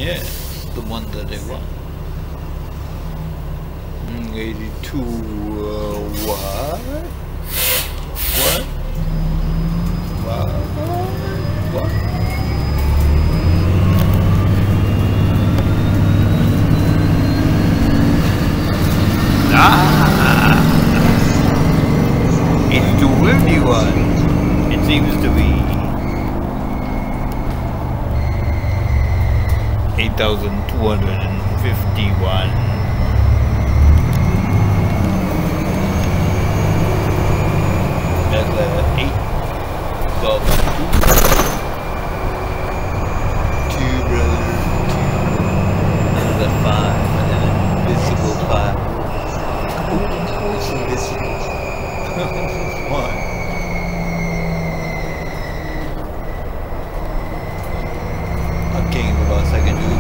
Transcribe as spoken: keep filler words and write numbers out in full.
Yes, the one that I want. Mm, eighty-two, uh, what? What? What? What? Ah! It's the windy one. It seems to be eight thousand two hundred fifty-one. That's uh, eight. Golf two. Two, brother. Two. Another five. And then an invisible five. Oh, it's invisible. One. I'll gain about a second, dude.